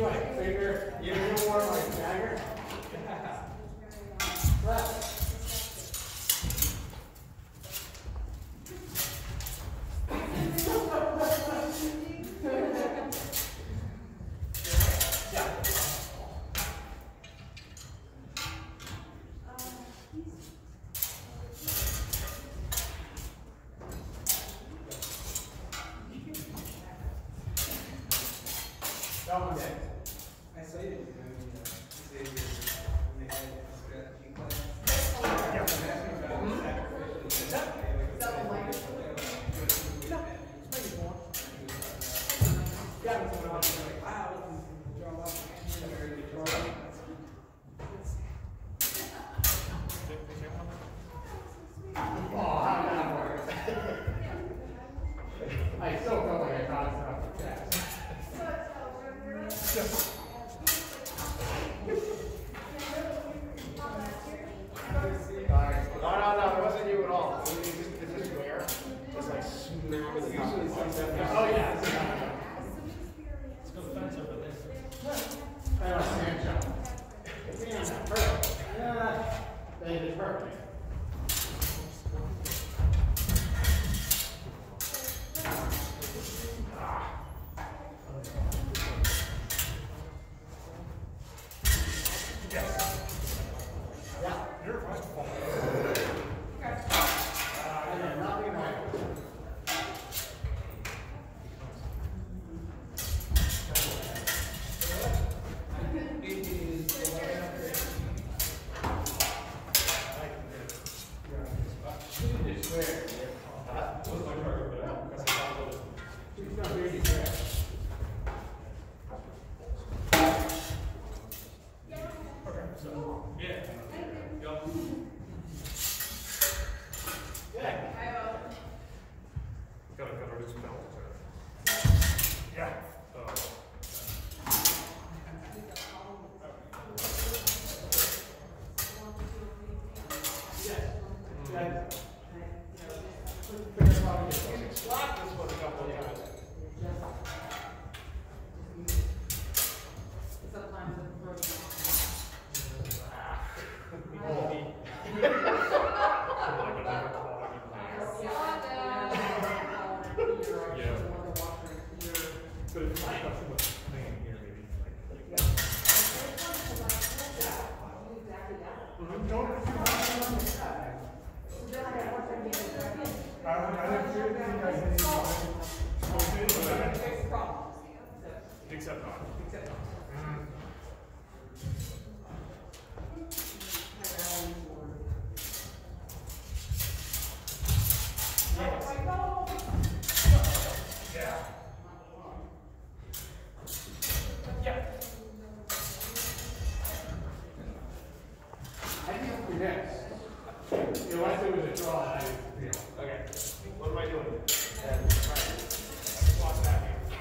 like bigger, you're more like Jagger. Left. Rowan Monday. I saw you didn't I still felt like I caught it off the chest. No, it wasn't you at all. It's just rare. It's like smack with the top. Oh, yeah. Let's go fence over this. I don't stand jump. It's not perfect. Yeah, they did perfect. You're fine. Nothing like Gotta cover his belt. Yeah. But it's not too much thing here, maybe. Except not. Yeah. Yeah. I think we're next. Unless it was a draw, Okay. What am I doing? Watch that.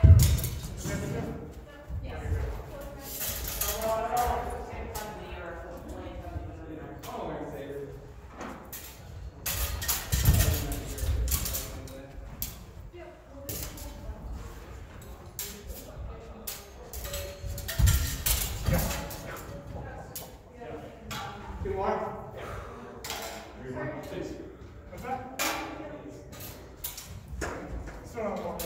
Two more. What's that? Still not walking.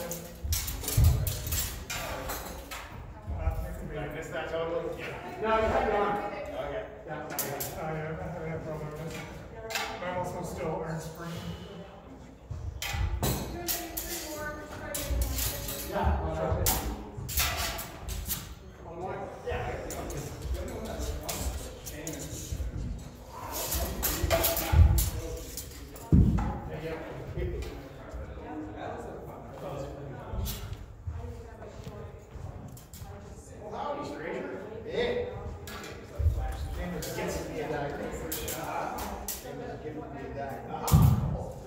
Did I miss that totally? Yeah. No, you have it on. Okay. Yeah. I haven't had a problem with this. But I also still earn spring. Yeah. One more. Yeah. Well, howdy, stranger. Hey. Gets me a dagger. Giving me a dagger.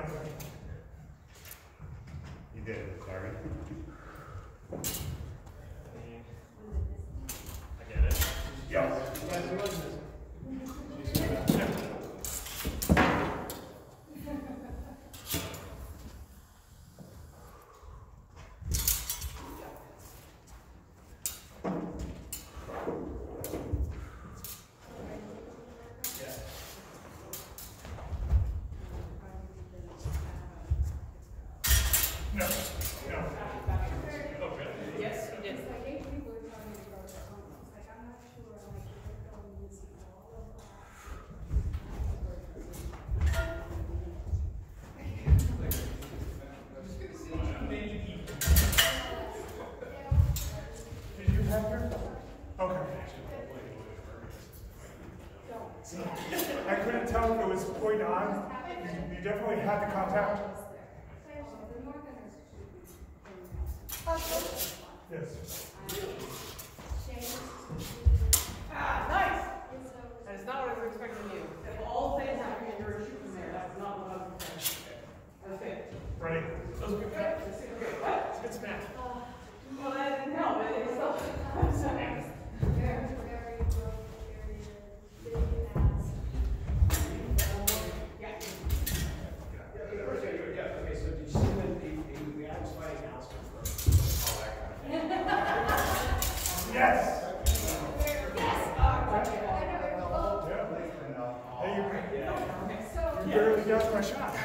You did, sorry. I get it. Yeah. No. Yes, he did. Did you have your? Okay. I couldn't tell if it was point on. You definitely had the contact. Yes. Ah, nice! That is not what I was expecting you. If all things happen and you're a shoot from there, that's not what I was expecting. That's good. Ready? That was a good cut. What? It's a good smack. Well, I didn't know, but it's still. Okay, so did you see when the guy was fighting Alistair first? All that kind of thing. Yes. Yeah. Hey, you barely got my shot.